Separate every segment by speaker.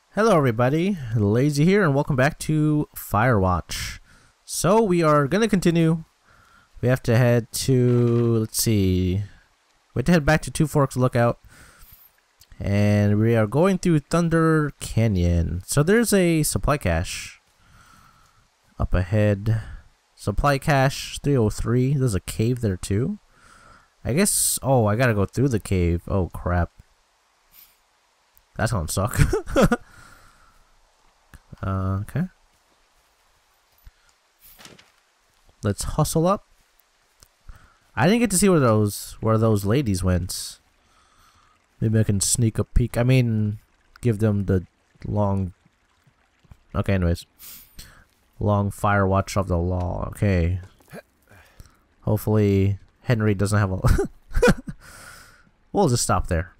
Speaker 1: Hello everybody, Lazy here and welcome back to Firewatch. So we are going to continue. We have to head to, let's see, we have to head back to Two Forks Lookout. And we are going through Thunder Canyon. So there's a supply cache up ahead. Supply cache 303, there's a cave there too. I guess, oh, I gotta go through the cave. Oh crap. That's gonna suck. Okay. Let's hustle up. I didn't get to see where those ladies went. Maybe I can sneak a peek. I mean, give them the long. Okay, anyways. Long Firewatch of the law. Okay. Hopefully Henry doesn't have a. We'll just stop there.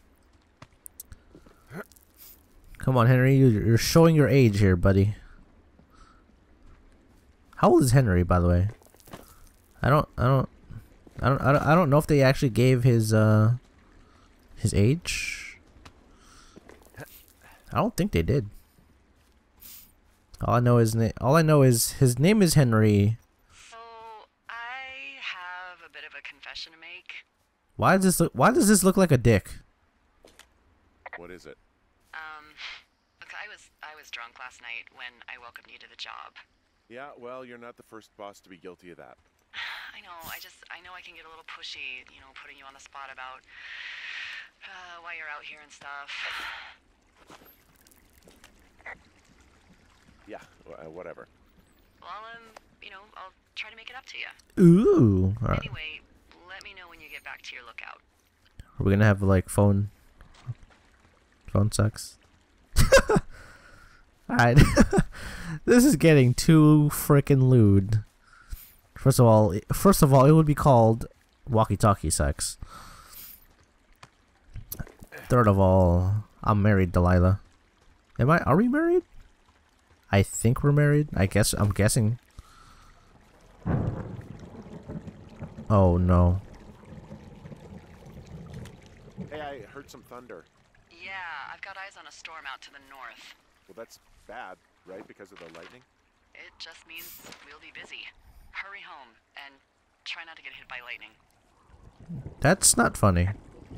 Speaker 1: Come on, Henry. You're showing your age here, buddy. How old is Henry, by the way? I don't know if they actually gave his age. I don't think they did. All I know is his name is Henry.
Speaker 2: So I have a bit of a confession to make.
Speaker 1: Why does this look like a dick?
Speaker 3: What is it?
Speaker 2: Look, I was drunk last night when I welcomed you to the job.
Speaker 3: Yeah, well, you're not the first boss to be guilty of that.
Speaker 2: I know, I know I can get a little pushy, you know, putting you on the spot about why you're out here and stuff.
Speaker 3: Yeah, whatever.
Speaker 2: Well, you know, I'll try to make it up to you.
Speaker 1: Ooh. All right.
Speaker 2: Anyway, let me know when you get back to your lookout.
Speaker 1: Are we gonna have like phone sex? Alright. This is getting too freaking lewd. First of all, it would be called walkie-talkie sex. Third of all, I'm married, Delilah. Are we married? I think we're married. I'm guessing. Oh no.
Speaker 3: Hey, I heard some thunder.
Speaker 2: Yeah, I've got eyes on a storm out to the north.
Speaker 3: Well, that's bad, right? Because of the lightning?
Speaker 2: It just means we'll be busy. Hurry home and try not to get hit by lightning.
Speaker 1: That's not funny.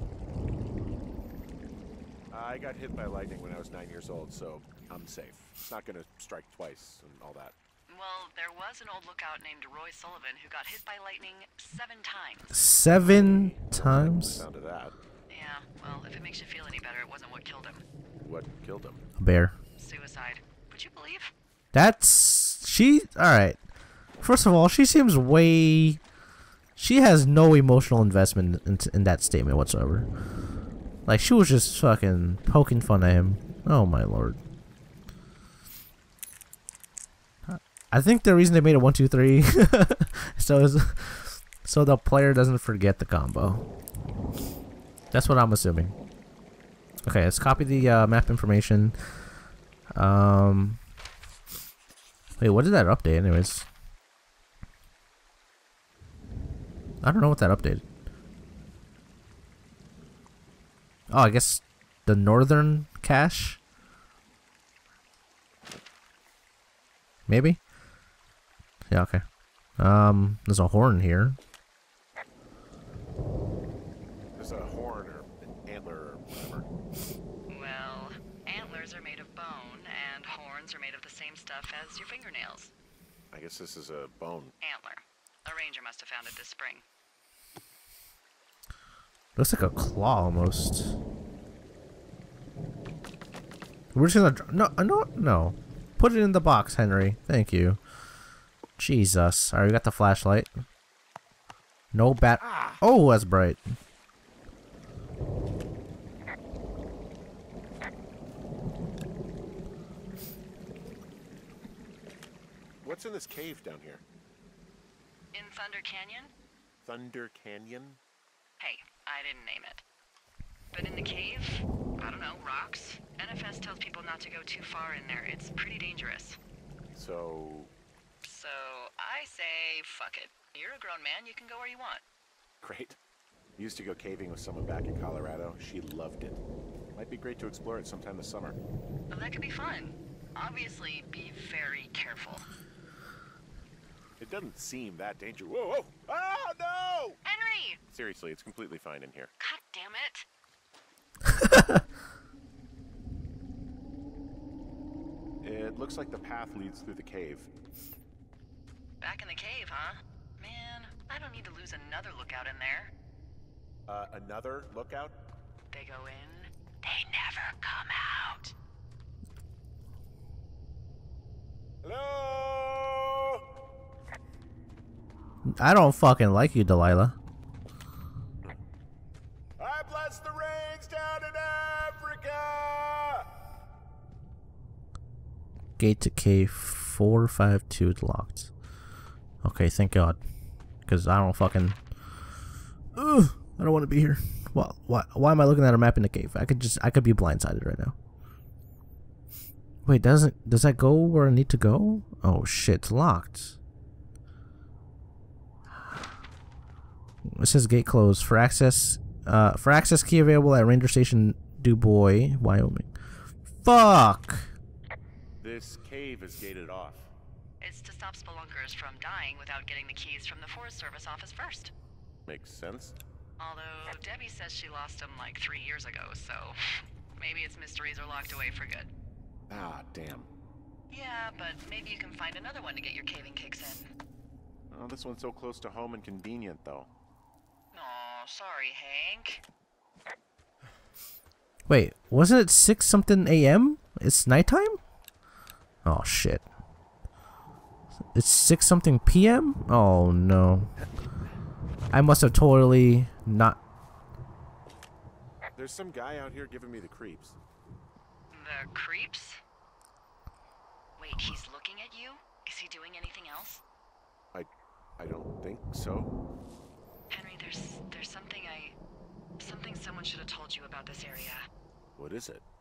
Speaker 3: I got hit by lightning when I was 9 years old, so I'm safe. It's not gonna strike twice and all that.
Speaker 2: Well, there was an old lookout named Roy Sullivan who got hit by lightning 7 times.
Speaker 1: 7 times?
Speaker 3: Sound of that.
Speaker 2: Yeah, well, if it makes you feel any better, it wasn't what killed him.
Speaker 3: What killed him?
Speaker 1: A bear.
Speaker 2: Suicide. Would you believe?
Speaker 1: Alright. First of all, she has no emotional investment in that statement whatsoever. Like, she was just fucking poking fun at him. Oh my lord. I think the reason they made it 1, 2, 3 so the player doesn't forget the combo. That's what I'm assuming. Okay, let's copy the map information. Wait, what did that update anyways? I don't know what that updated. Oh, I guess the northern cache? Maybe? Yeah, okay. There's a horn here.
Speaker 3: There's a horn or an antler or whatever.
Speaker 2: Well, antlers are made of bone, and horns are made of the same stuff as your fingernails.
Speaker 3: I guess this is a bone.
Speaker 2: Antler. A ranger must have found it this spring.
Speaker 1: Looks like a claw almost. We're just gonna no. Put it in the box, Henry. Thank you. Jesus. Alright, we got the flashlight. No bat. Oh, that's bright.
Speaker 3: What's in this cave down here?
Speaker 2: In Thunder Canyon?
Speaker 3: Thunder Canyon?
Speaker 2: Hey, I didn't name it. But in the cave, I don't know, rocks? NFS tells people not to go too far in there. It's pretty dangerous.
Speaker 3: So
Speaker 2: I say, fuck it. You're a grown man, you can go where you want.
Speaker 3: great. Used to go caving with someone back in Colorado. She loved it. Might be great to explore it sometime this summer.
Speaker 2: Oh, that could be fun. Obviously, be very careful.
Speaker 3: It doesn't seem that dangerous. Whoa, whoa! Oh, no!
Speaker 2: Henry!
Speaker 3: Seriously, it's completely fine in here.
Speaker 2: God damn it.
Speaker 3: It looks like the path leads through the cave.
Speaker 2: Back in the cave, huh? Man, I don't need to lose another lookout in there.
Speaker 3: Another lookout?
Speaker 2: They go in, they never come out.
Speaker 3: Hello?
Speaker 1: I don't fucking like you, Delilah.
Speaker 3: I bless the rains down in Africa!
Speaker 1: Gate to cave 452 is locked. Okay, thank God. Because I don't fucking... Ugh, I don't want to be here. Why am I looking at a map in the cave? I could be blindsided right now. Wait, does that go where I need to go? Oh shit, it's locked. It says gate closed. For access key available at Ranger Station Du Bois, Wyoming. Fuck!
Speaker 3: This cave is gated off.
Speaker 2: It's to stop spelunkers from dying without getting the keys from the Forest Service office first.
Speaker 3: Makes sense.
Speaker 2: Although Debbie says she lost them like 3 years ago, so maybe its mysteries are locked away for good.
Speaker 3: Ah, damn.
Speaker 2: Yeah, but maybe you can find another one to get your caving kicks in.
Speaker 3: Oh, this one's so close to home and convenient, though.
Speaker 2: Aw, sorry, Hank.
Speaker 1: Wait, wasn't it 6 something a.m.? It's nighttime? Oh shit. It's 6 something p.m.? Oh no. I must have totally not...
Speaker 3: There's some guy out here giving me the creeps.
Speaker 2: The creeps? Wait, he's looking at you? Is he doing anything else?
Speaker 3: I don't think so.
Speaker 2: Henry, there's something someone should have told you about this area.
Speaker 3: What is it?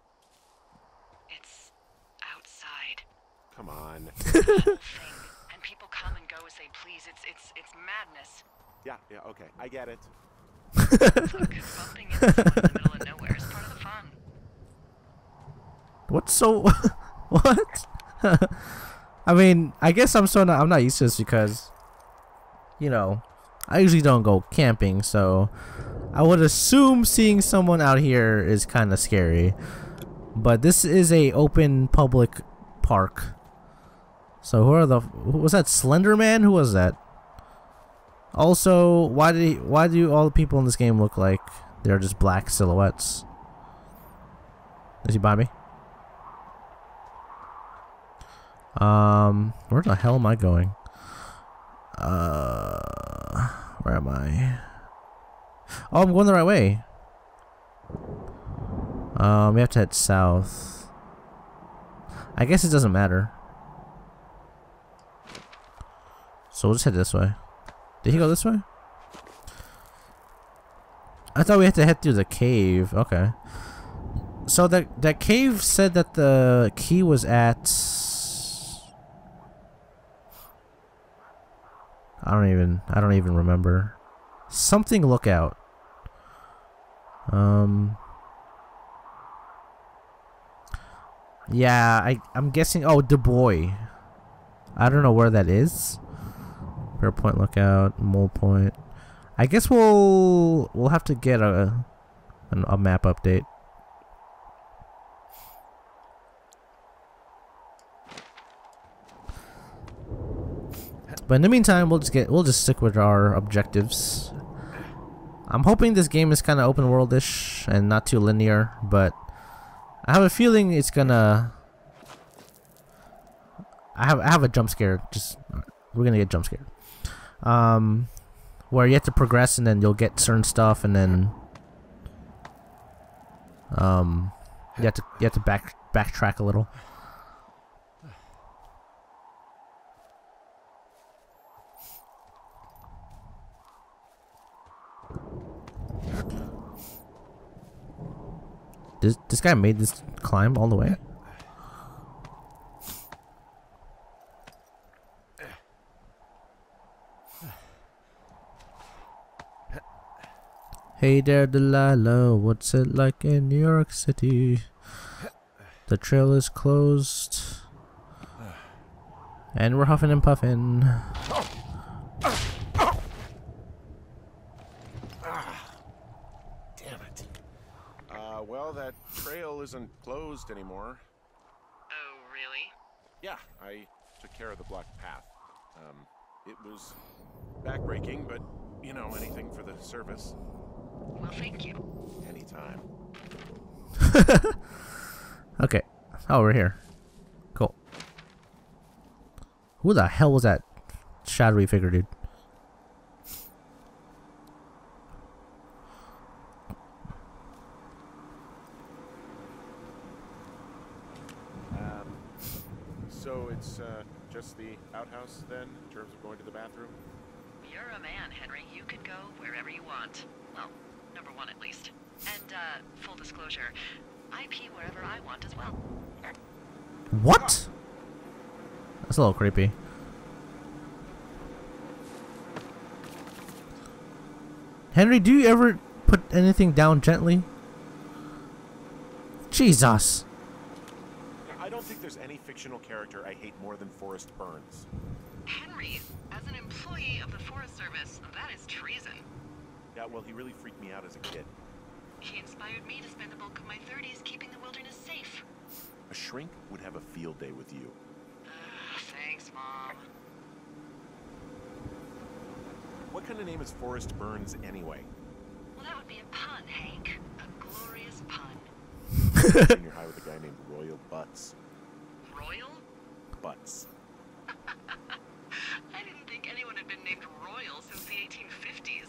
Speaker 2: It's outside.
Speaker 3: Come on.
Speaker 2: The whole thing. And people come and go as they please. It's madness.
Speaker 3: Yeah, okay. I get it.
Speaker 2: Look, bumping into someone in the middle of nowhere is part of the fun.
Speaker 1: What's so... What? I mean, I guess I'm not used to this because, you know, I usually don't go camping, so I would assume seeing someone out here is kind of scary. But this is a open public park. So who was that, Slender Man? Who was that? Also, why do all the people in this game look like they're just black silhouettes? Is he by me? Where the hell am I going? Where am I? Oh, I'm going the right way. We have to head south. I guess it doesn't matter. So we'll just head this way. Did he go this way? I thought we had to head through the cave. Okay. So that cave said that the key was at... I don't even remember. Something lookout. Yeah, I'm guessing. Oh, Du Bois. I don't know where that is. Bear Point lookout, Mole Point. I guess we'll have to get a map update. But in the meantime, we'll just stick with our objectives. I'm hoping this game is kind of open world-ish and not too linear, but I have a feeling it's gonna. I have a jump scare. We're gonna get jump scared. Where you have to progress and then you'll get certain stuff and then you have to backtrack a little. This guy made this climb all the way? Hey there, Delilah. What's it like in New York City? The trail is closed. And we're huffing and puffing.
Speaker 3: Damn it. Well, that trail isn't closed anymore.
Speaker 2: Oh, really?
Speaker 3: Yeah, I took care of the blocked path. It was backbreaking, but, you know, anything for the service.
Speaker 2: Well, thank you.
Speaker 3: Anytime.
Speaker 1: Okay. Oh, we're here. Cool. Who the hell was that shadowy figure, dude?
Speaker 3: So it's just the outhouse then, in terms of going to the bathroom?
Speaker 2: You're a man, Henry. You can go wherever you want. Well, number one at least. And, full disclosure, I pee wherever I want as well.
Speaker 1: What? That's a little creepy. Henry, do you ever put anything down gently? Jesus.
Speaker 3: I don't think there's any fictional character I hate more than Forrest Burns.
Speaker 2: Henry, as an employee of the Forest Service, that is treason.
Speaker 3: Yeah, well, he really freaked me out as a kid.
Speaker 2: He inspired me to spend the bulk of my 30s keeping the wilderness safe.
Speaker 3: A shrink would have a field day with you.
Speaker 2: Thanks, Mom.
Speaker 3: What kind of name is Forrest Burns anyway?
Speaker 2: Well, that would be a pun, Hank. A glorious pun.
Speaker 3: Junior high with a guy named Royal Butts.
Speaker 2: Royal?
Speaker 3: Butts.
Speaker 2: I didn't think anyone had been named Royal since the 1850s.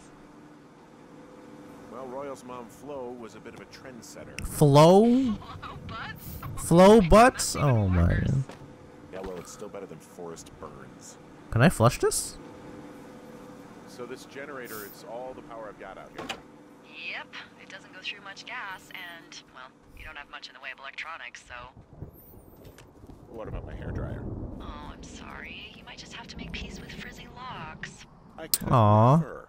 Speaker 3: Well, Royal's mom, Flo, was a bit of a trendsetter.
Speaker 1: Flo?
Speaker 2: Hello, Butts?
Speaker 1: Flo Butts? Oh my.
Speaker 3: Yeah, well, it's still better than Forrest Burns.
Speaker 1: Can I flush this?
Speaker 3: So this generator, it's all the power I've got out here.
Speaker 2: Yep, it doesn't go through much gas, and, well, you don't have much in the way of electronics, so...
Speaker 3: What about my hairdryer?
Speaker 2: Oh, I'm sorry. You might just have to make peace with frizzy locks.
Speaker 3: I could
Speaker 1: Aw.
Speaker 3: never.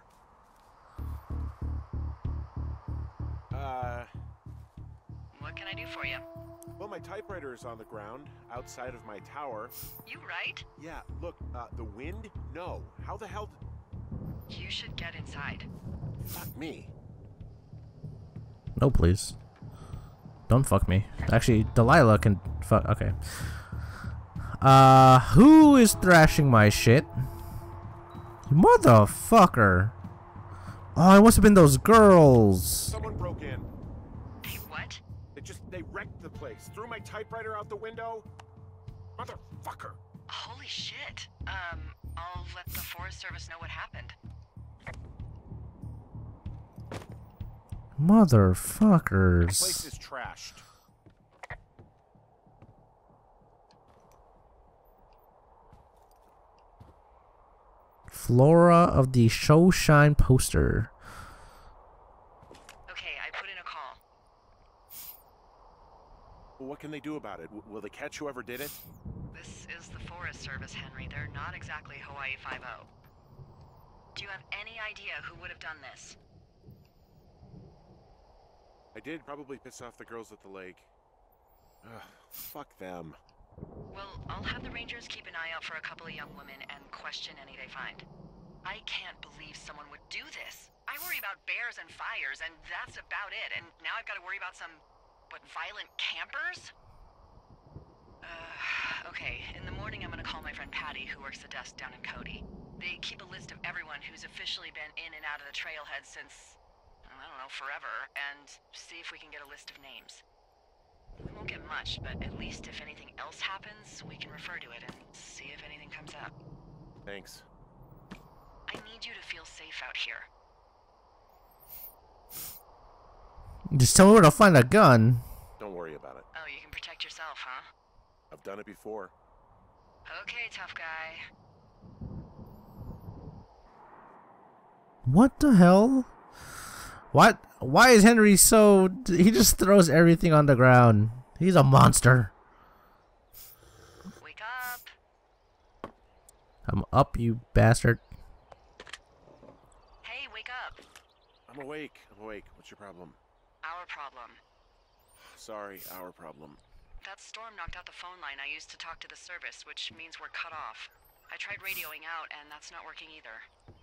Speaker 2: What can I do for you?
Speaker 3: Well, my typewriter is on the ground, outside of my tower.
Speaker 2: You right?
Speaker 3: Yeah, look, the wind? No. How the hell
Speaker 2: You should get inside.
Speaker 3: Fuck me.
Speaker 1: No, please. Don't fuck me. Actually, Delilah can fuck. Okay. Who is thrashing my shit? Motherfucker. Oh, it must have been those girls.
Speaker 3: Someone broke in.
Speaker 2: Hey, what?
Speaker 3: They wrecked the place. Threw my typewriter out the window. Motherfucker.
Speaker 2: Holy shit. I'll let the Forest Service know what happened.
Speaker 1: Motherfuckers.
Speaker 3: The place is trashed.
Speaker 1: Flora of the Show Shine poster.
Speaker 2: Okay, I put in a call.
Speaker 3: Well, what can they do about it? Will they catch whoever did it?
Speaker 2: This is the Forest Service, Henry. They're not exactly Hawaii 5-0. Do you have any idea who would have done this?
Speaker 3: I did probably piss off the girls at the lake. Ugh, fuck them.
Speaker 2: Well, I'll have the Rangers keep an eye out for a couple of young women and question any they find. I can't believe someone would do this. I worry about bears and fires, and that's about it. And now I've got to worry about some, what, violent campers? Okay, in the morning I'm gonna call my friend Patty, who works the desk down in Cody. They keep a list of everyone who's officially been in and out of the trailhead since, I don't know, forever, and see if we can get a list of names. We won't get much, but at least if anything else happens, we can refer to it and see if anything comes up.
Speaker 3: Thanks.
Speaker 2: I need you to feel safe out here.
Speaker 1: Just tell me where to find a gun.
Speaker 3: Don't worry about it.
Speaker 2: Oh, you can protect yourself, huh?
Speaker 3: I've done it before.
Speaker 2: Okay, tough guy.
Speaker 1: What the hell? What? Why is Henry so... He just throws everything on the ground. He's a monster.
Speaker 2: Wake up.
Speaker 1: I'm up, you bastard.
Speaker 2: Hey, wake up.
Speaker 3: I'm awake. I'm awake. What's your problem?
Speaker 2: Our problem.
Speaker 3: Sorry, our problem.
Speaker 2: That storm knocked out the phone line I used to talk to the service, which means we're cut off. I tried radioing out, and that's not working either.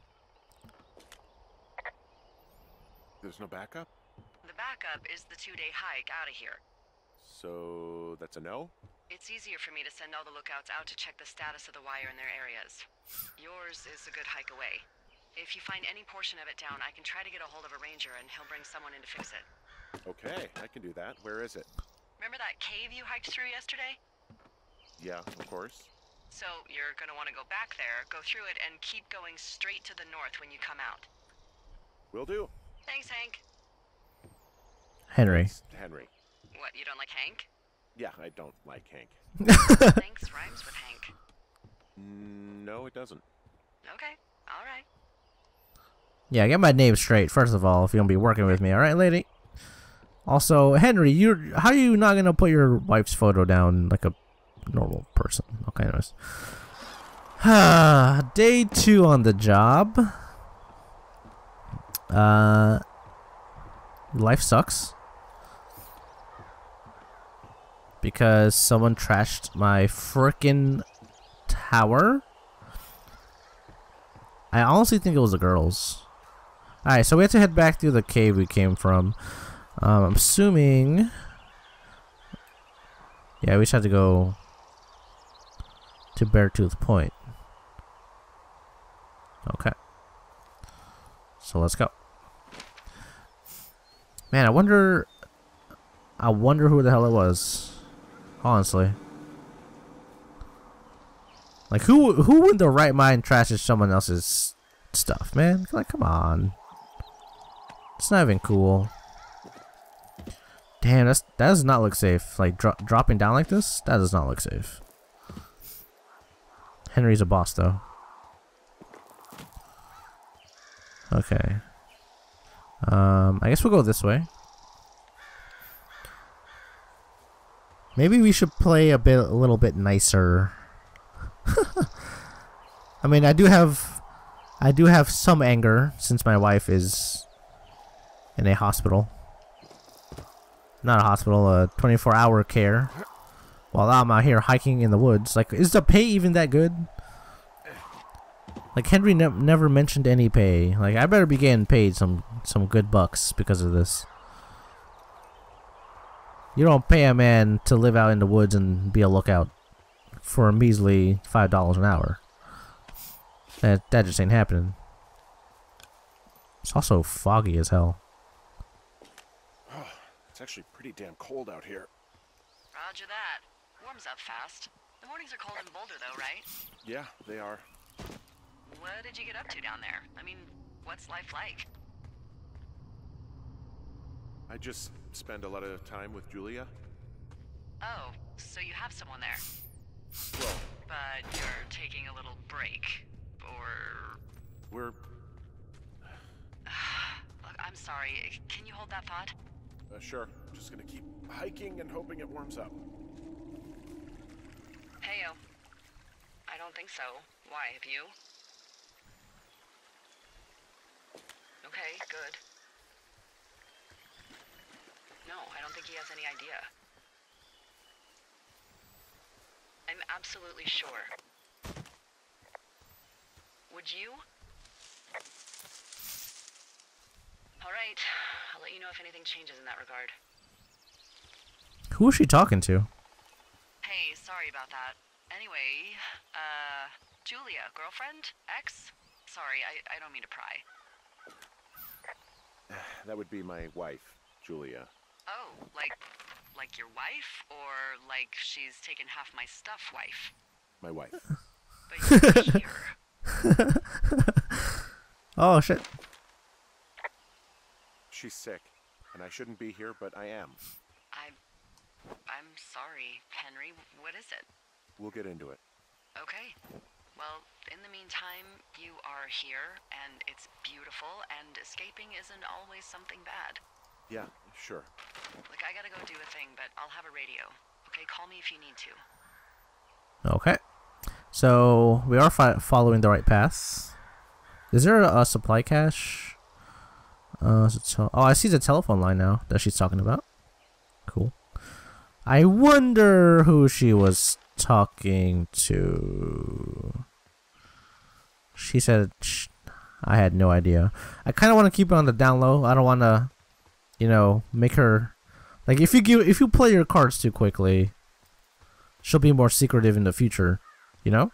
Speaker 3: There's no backup?
Speaker 2: The backup is the 2-day hike out of here.
Speaker 3: So that's a no?
Speaker 2: It's easier for me to send all the lookouts out to check the status of the wire in their areas. Yours is a good hike away. If you find any portion of it down, I can try to get a hold of a ranger and he'll bring someone in to fix it.
Speaker 3: Okay, I can do that. Where is it?
Speaker 2: Remember that cave you hiked through yesterday?
Speaker 3: Yeah, of course.
Speaker 2: So you're gonna want to go back there, go through it, and keep going straight to the north when you come out.
Speaker 3: Will do.
Speaker 2: Thanks, Hank.
Speaker 1: Henry.
Speaker 3: Henry.
Speaker 2: What, you don't like Hank?
Speaker 3: Yeah, I don't like Hank.
Speaker 2: Thanks rhymes with Hank.
Speaker 3: No, it doesn't.
Speaker 2: Okay, alright.
Speaker 1: Yeah, get my name straight, first of all, if you're going to be working with me, alright, lady? Also, Henry, how are you not going to put your wife's photo down like a normal person? Okay, anyways. Day 2 on the job. Life sucks. Because someone trashed my frickin' tower. I honestly think it was the girls. Alright, so we have to head back through the cave we came from. I'm assuming... Yeah, we just had to go to Beartooth Point. Okay. So let's go. Man, I wonder who the hell it was. Honestly. Like, who in their right mind trashes someone else's stuff, man? Like, come on. It's not even cool. Damn, that does not look safe. Like, dropping down like this? That does not look safe. Henry's a boss, though. Okay. I guess we'll go this way. Maybe we should play a little bit nicer. I mean, I do have some anger since my wife is in a hospital. Not a hospital, a 24-hour care. While I'm out here hiking in the woods. Like, is the pay even that good? Like, Henry never mentioned any pay. Like, I better be getting paid some good bucks because of this. You don't pay a man to live out in the woods and be a lookout for a measly $5 an hour. That just ain't happening. It's also foggy as hell.
Speaker 3: Oh, it's actually pretty damn cold out here.
Speaker 2: Roger that. Warms up fast. The mornings are cold in Boulder, though, right?
Speaker 3: Yeah, they are.
Speaker 2: What did you get up to down there? I mean, what's life like?
Speaker 3: I just spend a lot of time with Julia.
Speaker 2: Oh, so you have someone there.
Speaker 3: Well,
Speaker 2: But you're taking a little break. Or...
Speaker 3: we're...
Speaker 2: Look, I'm sorry. Can you hold that thought?
Speaker 3: Sure. Just gonna keep hiking and hoping it warms up.
Speaker 2: Heyo. I don't think so. Why, have you? Okay, good. No, I don't think he has any idea. I'm absolutely sure. Would you? Alright, I'll let you know if anything changes in that regard.
Speaker 1: Who is she talking to?
Speaker 2: Hey, sorry about that. Anyway, Julia, girlfriend? Ex? Sorry, I don't mean to pry.
Speaker 3: That would be my wife, Julia.
Speaker 2: Oh, like your wife? Or like she's taken half my stuff wife?
Speaker 3: My wife.
Speaker 2: But you're here.
Speaker 1: Oh, shit.
Speaker 3: She's sick, and I shouldn't be here, but I am.
Speaker 2: I'm sorry, Henry. What is it?
Speaker 3: We'll get into it.
Speaker 2: Okay. Well, in the meantime, you are here, and it's beautiful, and escaping isn't always something bad.
Speaker 3: Yeah, sure.
Speaker 2: Look, I gotta go do a thing, but I'll have a radio. Okay, call me if you need to.
Speaker 1: Okay. So, we are following the right path. Is there a supply cache Oh, I see the telephone line now that she's talking about. Cool. I wonder who she was talking to. She said, I had no idea. I kind of want to keep it on the down low. I don't want to, you know, make her like if you play your cards too quickly, she'll be more secretive in the future. You know.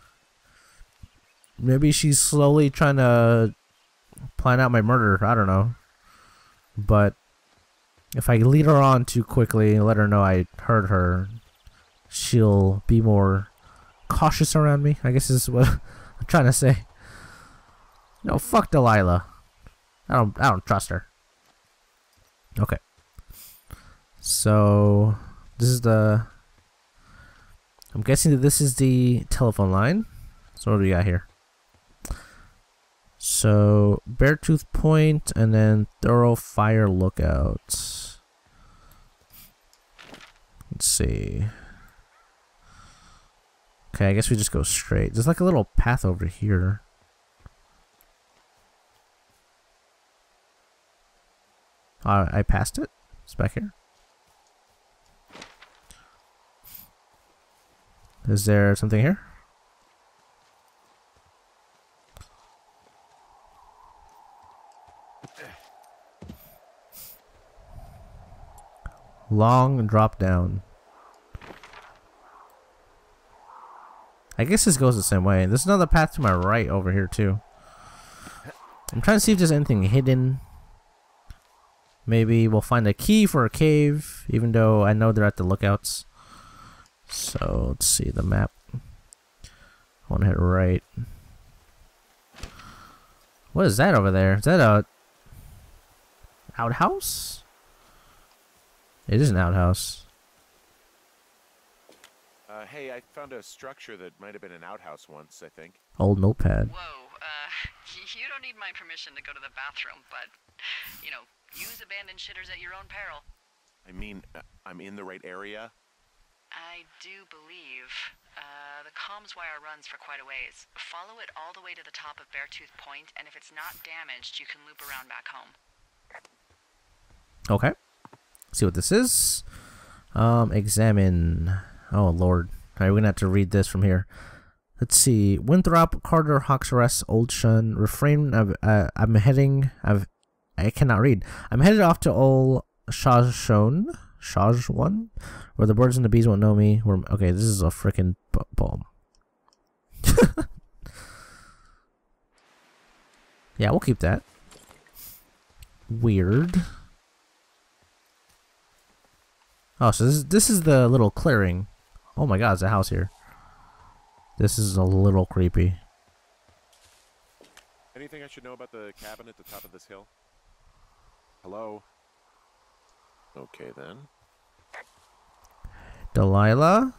Speaker 1: Maybe she's slowly trying to plan out my murder. I don't know. But if I lead her on too quickly and let her know I heard her, she'll be more cautious around me. I guess is what I'm trying to say. No, fuck Delilah. I don't trust her. Okay. So this is the. I'm guessing that this is the telephone line. So what do we got here? So Beartooth Point and then Thorofare Lookout. Let's see. Okay, I guess we just go straight. There's like a little path over here. I passed it. It's back here. Is there something here? Long drop down. I guess this goes the same way. There's another path to my right over here too. I'm trying to see if there's anything hidden. Maybe we'll find a key for a cave, even though I know they're at the lookouts. So let's see the map. I want to hit right. What is that over there? Is that a outhouse? It is an outhouse.
Speaker 3: Hey, I found a structure that might have been an outhouse once, I think.
Speaker 1: Old notepad.
Speaker 2: Whoa, you don't need my permission to go to the bathroom, but, you know, use abandoned shitters at your own peril.
Speaker 3: I mean, I'm in the right area?
Speaker 2: I do believe. The comms wire runs for quite a ways. Follow it all the way to the top of Beartooth Point, and if it's not damaged, you can loop around back home.
Speaker 1: Okay. See what this is. Examine. Oh lord. Alright, we're gonna have to read this from here. Let's see. Winthrop, Carter, Hawksrest, Old Shun. Refrain. I'm heading. I cannot read. I'm headed off to Old Shajshon. Shajwan, where the birds and the bees won't know me. Okay, this is a freaking poem. Yeah, we'll keep that. Weird. Oh, so this is the little clearing. Oh my god, there's a house here. This is a little creepy.
Speaker 3: Anything I should know about the cabin at the top of this hill? Hello? Okay then.
Speaker 1: Delilah?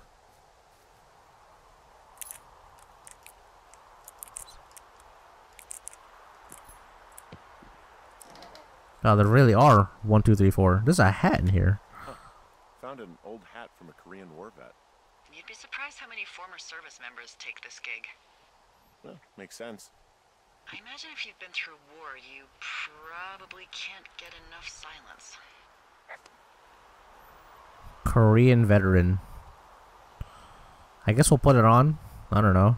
Speaker 1: Oh, there really are 1, 2, 3, 4. There's a hat in here.
Speaker 3: Huh. Found an old hat from a Korean War vet.
Speaker 2: You'd be surprised how many former service members take this gig.
Speaker 3: Well, makes sense.
Speaker 2: I imagine if you've been through war, you probably can't get enough silence.
Speaker 1: Korean veteran. I guess we'll put it on. I don't know.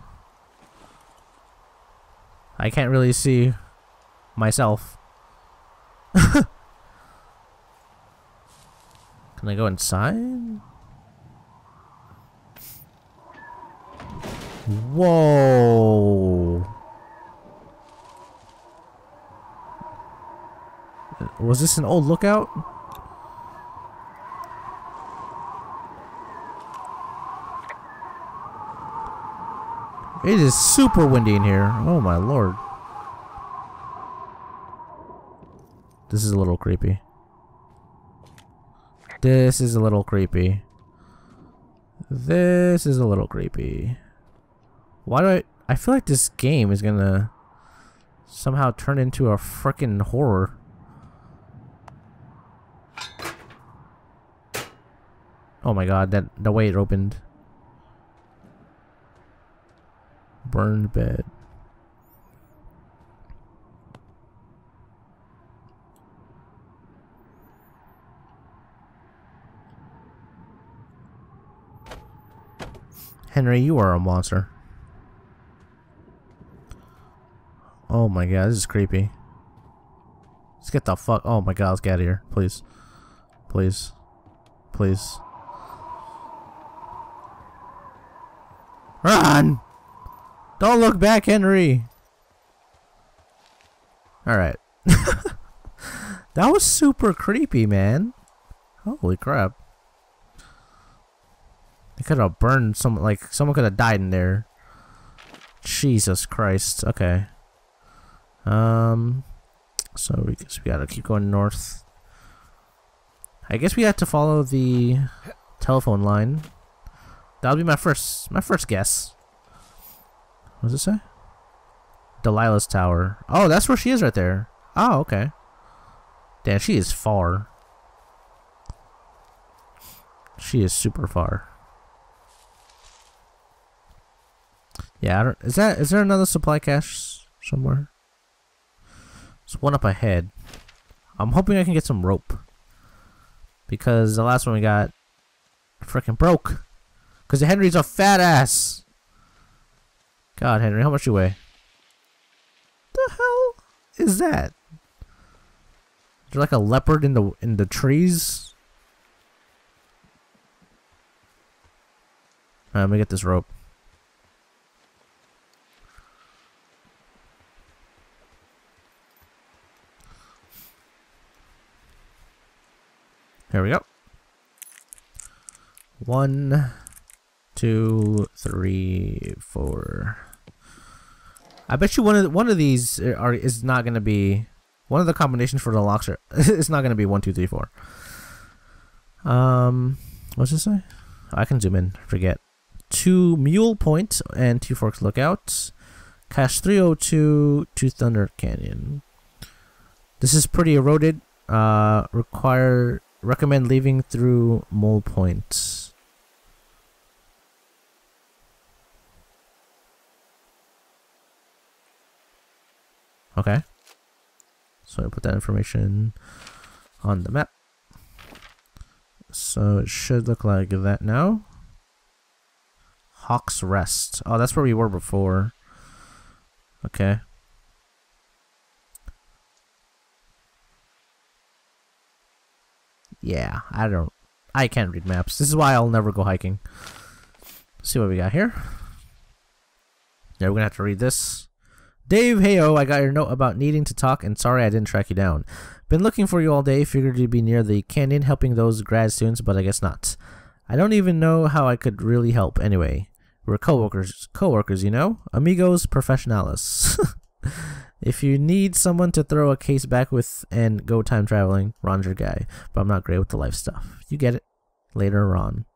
Speaker 1: I can't really see myself. Can I go inside? Whoa. Was this an old lookout? It is super windy in here. Oh my lord. This is a little creepy. This is a little creepy. This is a little creepy. Why do I feel like this game is gonna somehow turn into a frickin' horror. Oh my god, the way it opened. Burned bed. Henry, you are a monster. Oh my god, this is creepy. Let's get the fuck. Oh my god, let's get out of here. Please. Please. Please. Run! Don't look back, Henry! Alright. That was super creepy, man. Holy crap. They could have burned some, like, someone could have died in there. Jesus Christ. Okay. So we gotta keep going north. I guess we have to follow the telephone line. That'll be my first guess. What does it say? Delilah's tower. Oh, that's where she is right there. Oh, okay. Damn, she is far. She is super far. Yeah, I don't, is there another supply cache somewhere? There's one up ahead. I'm hoping I can get some rope. Because the last one we got freaking broke. Because Henry's a fat ass. God, Henry, how much you weigh? The hell is that? Is there like a leopard in the trees? Alright, let me get this rope. Here we go. 1, 2, 3, 4. I bet you one of these is not gonna be one of the combinations for the locks. It's not gonna be 1, 2, 3, 4. What's this say? I can zoom in. Forget. 2 Mule Point and 2 Forks Lookout. Cache 302 to Thunder Canyon. This is pretty eroded. Recommend leaving through Mole Point. Okay. So I put that information on the map. So it should look like that now. Hawk's Rest. Oh, that's where we were before. Okay. Yeah, I can't read maps. This is why I'll never go hiking. Let's see what we got here. Yeah, we're gonna have to read this. Dave, heyo, I got your note about needing to talk and sorry I didn't track you down. Been looking for you all day, figured you'd be near the canyon helping those grad students, but I guess not. I don't even know how I could really help anyway. We're coworkers, you know? Amigos professionales. If you need someone to throw a case back with and go time traveling, Ron's your guy. But I'm not great with the life stuff. You get it. Later, Ron.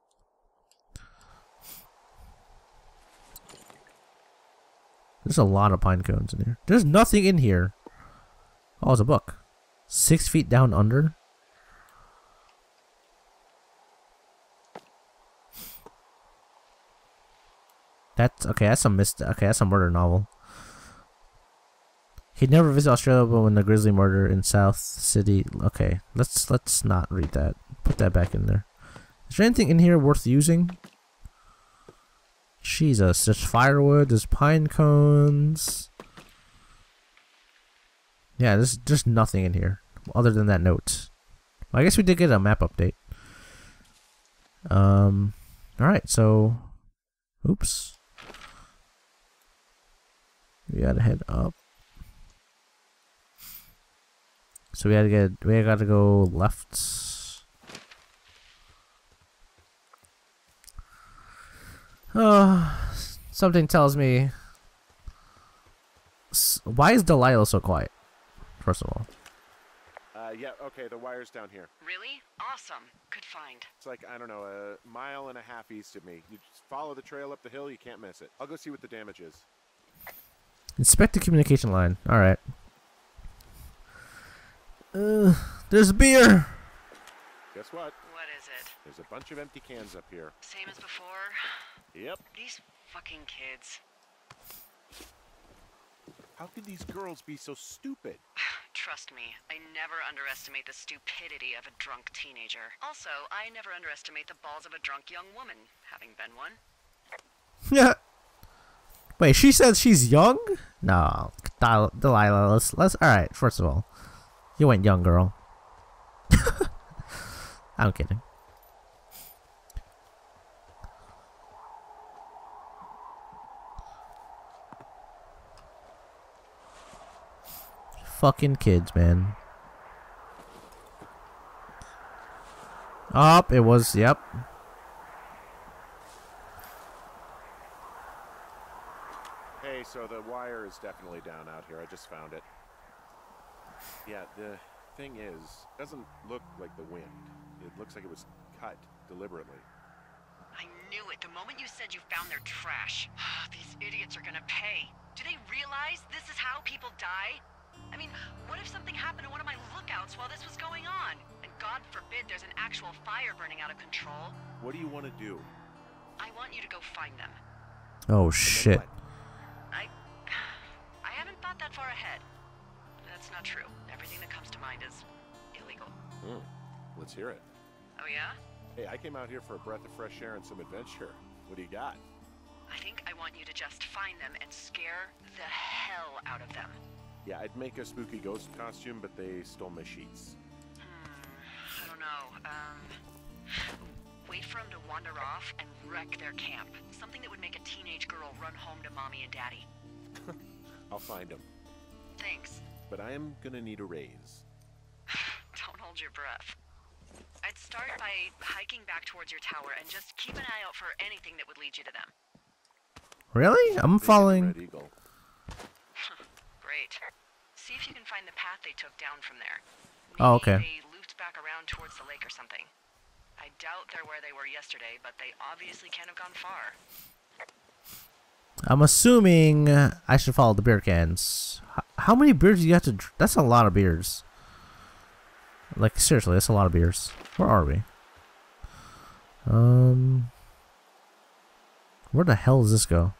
Speaker 1: There's a lot of pine cones in here. There's nothing in here. Oh, it's a book. 6 feet down under. That's okay. That's a murder novel. He'd never visit Australia, but when the Grizzly murder in South City. Okay, let's not read that. Put that back in there. Is there anything in here worth using? Jesus, there's firewood, there's pine cones. Yeah, there's nothing in here other than that note. Well, I guess we did get a map update. Alright, so oops. We gotta head up. So we gotta go left. Oh, something tells me. Why is Delilah so quiet? First of all.
Speaker 3: Yeah, okay, the wire's down here.
Speaker 2: Really? Awesome. Good find.
Speaker 3: It's like, I don't know, 1.5 miles east of me. You just follow the trail up the hill, you can't miss it. I'll go see what the damage is.
Speaker 1: Inspect the communication line. Alright. There's beer!
Speaker 3: Guess what?
Speaker 2: What is it?
Speaker 3: There's a bunch of empty cans up here.
Speaker 2: Same as before?
Speaker 3: Yep.
Speaker 2: These fucking kids.
Speaker 3: How could these girls be so stupid?
Speaker 2: Trust me, I never underestimate the stupidity of a drunk teenager. Also, I never underestimate the balls of a drunk young woman, having been one.
Speaker 1: Yeah. Wait, she said she's young? No, Delilah. Let's. All right. First of all, you ain't young, girl. I'm kidding. Fucking kids, man. Up, it was. Yep.
Speaker 3: Hey, so the wire is definitely down out here. I just found it. Yeah, the thing is, it doesn't look like the wind. It looks like it was cut deliberately.
Speaker 2: I knew it the moment you said you found their trash. These idiots are gonna pay. Do they realize this is how people die? I mean, what if something happened to one of my lookouts while this was going on? And God forbid there's an actual fire burning out of control.
Speaker 3: What do you want to do?
Speaker 2: I want you to go find them.
Speaker 1: Oh shit.
Speaker 2: I haven't thought that far ahead. That's not true. Everything that comes to mind is illegal.
Speaker 3: Let's hear it.
Speaker 2: Oh yeah?
Speaker 3: Hey, I came out here for a breath of fresh air and some adventure. What do you got?
Speaker 2: I think I want you to just find them and scare the hell out of them.
Speaker 3: Yeah, I'd make a spooky ghost costume, but they stole my sheets.
Speaker 2: I don't know. Wait for them to wander off and wreck their camp. Something that would make a teenage girl run home to mommy and daddy.
Speaker 3: I'll find them.
Speaker 2: Thanks.
Speaker 3: But I am gonna need a raise.
Speaker 2: Don't hold your breath. I'd start by hiking back towards your tower and just keep an eye out for anything that would lead you to them.
Speaker 1: Really? I'm following.
Speaker 3: Red Eagle.
Speaker 2: Great. See if you can find the path they took down from there. Maybe
Speaker 1: Oh, okay.
Speaker 2: they looped back around towards the lake or something. I doubt they're where they were yesterday, but they obviously can't have gone far.
Speaker 1: I'm assuming I should follow the beer cans. How many beers do you have to? That's a lot of beers. Like seriously, that's a lot of beers. Where are we? Where the hell does this go?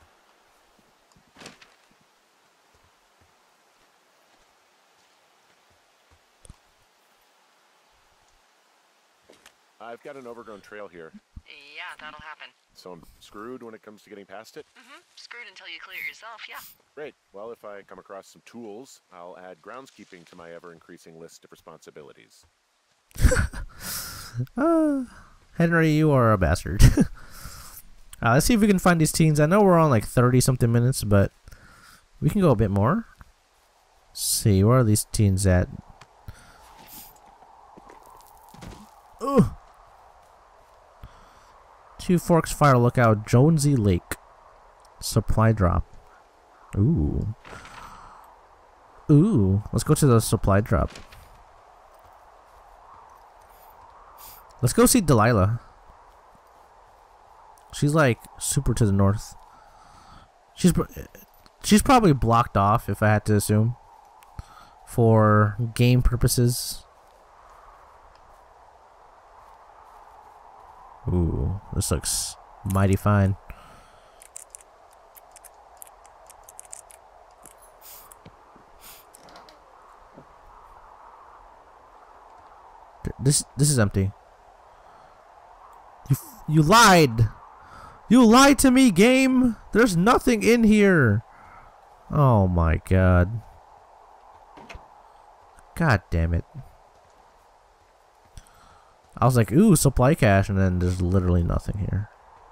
Speaker 3: I've got an overgrown trail here,
Speaker 2: Yeah, that'll happen.
Speaker 3: so I'm screwed when it comes to getting past it.
Speaker 2: Screwed until you clear it yourself, yeah.
Speaker 3: Great. Well, if I come across some tools, I'll add groundskeeping to my ever-increasing list of responsibilities.
Speaker 1: Henry, you are a bastard. Let's see if we can find these teens. I know we're on like 30-something minutes, but we can go a bit more. Let's see, where are these teens at? Ugh. Two Forks Fire Lookout, Jonesy Lake. Supply drop. Ooh. Ooh. Let's go to the supply drop. Let's go see Delilah. She's like super to the north. She's probably blocked off, if I had to assume, for game purposes. Ooh, this looks mighty fine. This is empty. You lied. You lied to me, game. There's nothing in here. Oh my god. God damn it. I was like, ooh, supply cache, and then there's literally nothing here.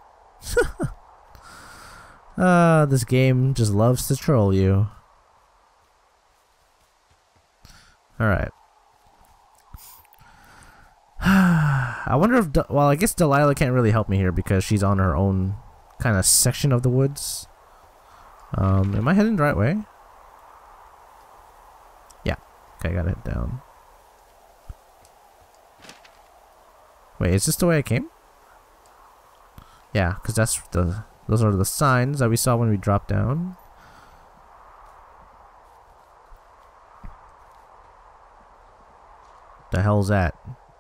Speaker 1: This game just loves to troll you. Alright. I wonder if, well, I guess Delilah can't really help me here because she's on her own kind of section of the woods. Am I heading the right way? Yeah. Okay, I gotta head down. Wait, is this the way I came? Yeah, because those are the signs that we saw when we dropped down. The hell's that?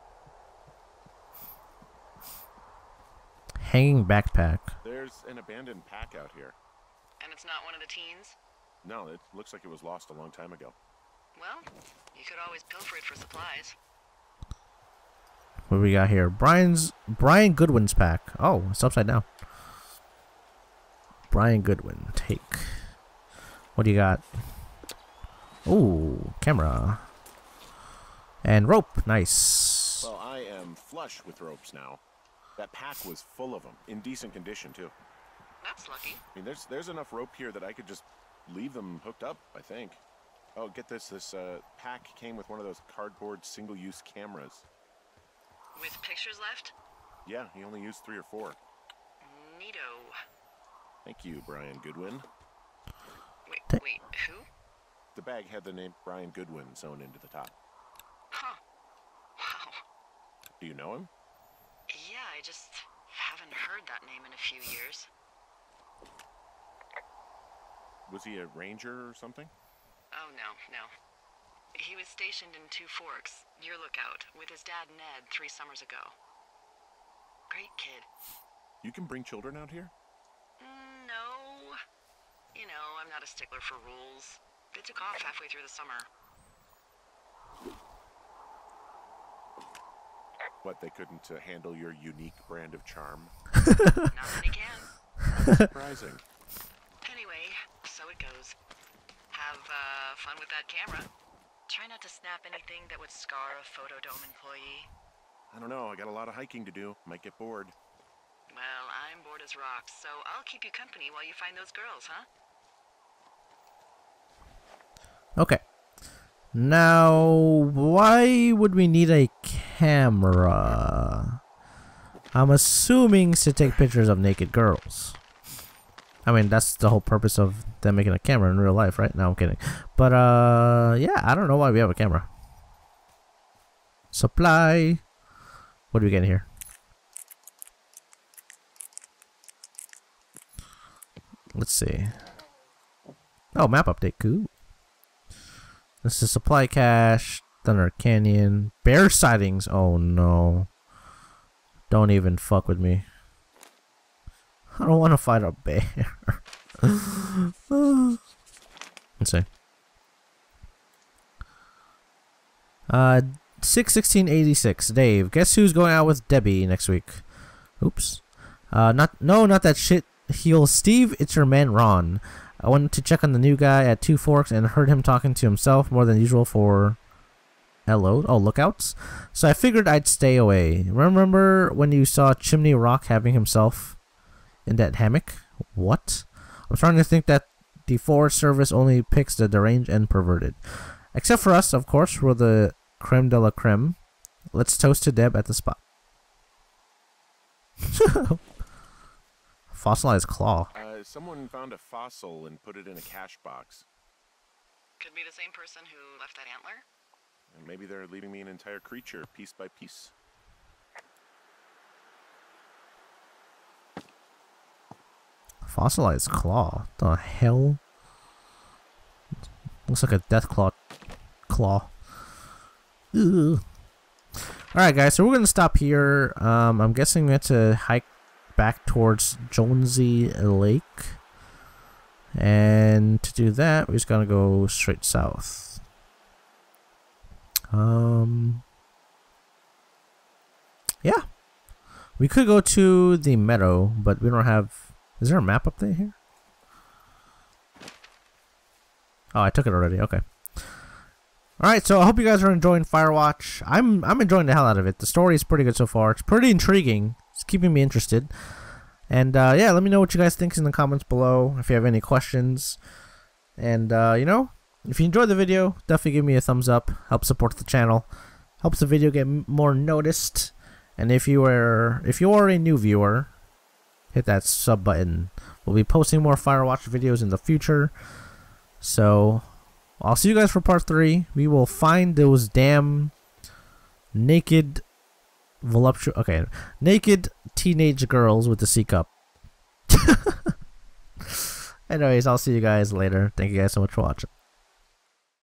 Speaker 1: Hanging backpack.
Speaker 3: There's an abandoned pack out here.
Speaker 2: And it's not one of the teens?
Speaker 3: No, it looks like it was lost a long time ago.
Speaker 2: Well, you could always pilfer it for supplies.
Speaker 1: What do we got here? Brian Goodwin's pack. Oh, it's upside down. Brian Goodwin, take. What do you got? Ooh, camera. And rope, nice.
Speaker 3: Well, I am flush with ropes now. That pack was full of them, in decent condition too.
Speaker 2: That's lucky.
Speaker 3: I mean, there's enough rope here that I could just leave them hooked up, I think. Oh, get this. This pack came with one of those cardboard single-use cameras.
Speaker 2: With pictures left?
Speaker 3: Yeah, he only used 3 or 4.
Speaker 2: Neato.
Speaker 3: Thank you, Brian Goodwin.
Speaker 2: Wait, who?
Speaker 3: The bag had the name Brian Goodwin sewn into the top.
Speaker 2: Huh. Wow.
Speaker 3: Do you know him?
Speaker 2: Yeah, I just haven't heard that name in a few years.
Speaker 3: Was he a ranger or something?
Speaker 2: Oh, no. He was stationed in Two Forks, your lookout, with his dad Ned 3 summers ago. Great kid.
Speaker 3: You can bring children out here?
Speaker 2: No. You know, I'm not a stickler for rules. They took off halfway through the summer.
Speaker 3: What, they couldn't handle your unique brand of charm?
Speaker 2: Not many can.
Speaker 3: Surprising.
Speaker 2: Anyway, so it goes. Have fun with that camera. Try not to snap anything that would scar a Photodome employee.
Speaker 3: I don't know, I got a lot of hiking to do. Might get bored.
Speaker 2: Well, I'm bored as rocks, so I'll keep you company while you find those girls, huh?
Speaker 1: Okay. Now, why would we need a camera? I'm assuming to take pictures of naked girls. I mean, that's the whole purpose of them making a camera in real life, right? No, I'm kidding. But, yeah, I don't know why we have a camera. Supply. What do we get here? Let's see. Oh, map update. Cool. This is supply cache. Thunder Canyon. Bear sightings. Oh, no. Don't even fuck with me. I don't want to fight a bear. Let's see. 6/16/86. Dave, guess who's going out with Debbie next week? Oops. Not that shit heel Steve. It's your man Ron. I went to check on the new guy at Two Forks and heard him talking to himself more than usual for lookouts. So I figured I'd stay away. Remember when you saw Chimney Rock having himself in that hammock? What? I'm starting to think that the Forest Service only picks the deranged and perverted. Except for us, of course, we're the creme de la creme. Let's toast to Deb at the spot. Fossilized claw.
Speaker 3: Someone found a fossil and put it in a cache box.
Speaker 2: Could be the same person who left that antler?
Speaker 3: And maybe they're leaving me an entire creature, piece by piece.
Speaker 1: Fossilized claw. The hell? Looks like a death claw. Ugh. Alright guys, so we're gonna stop here. I'm guessing we have to hike back towards Jonesy Lake. And to do that, we're just gonna go straight south. Yeah. We could go to the meadow, but we don't have... Is there a map up there here? Oh, I took it already. Okay. Alright, so I hope you guys are enjoying Firewatch. I'm enjoying the hell out of it. The story is pretty good so far. It's pretty intriguing. It's keeping me interested. And yeah, let me know what you guys think in the comments below if you have any questions. And you know, if you enjoyed the video, definitely give me a thumbs up. Help support the channel. Helps the video get more noticed. And if you are a new viewer, hit that sub button. We'll be posting more Firewatch videos in the future. So I'll see you guys for part 3. We will find those damn naked teenage girls with the C cup. Anyways, I'll see you guys later. Thank you guys so much for watching.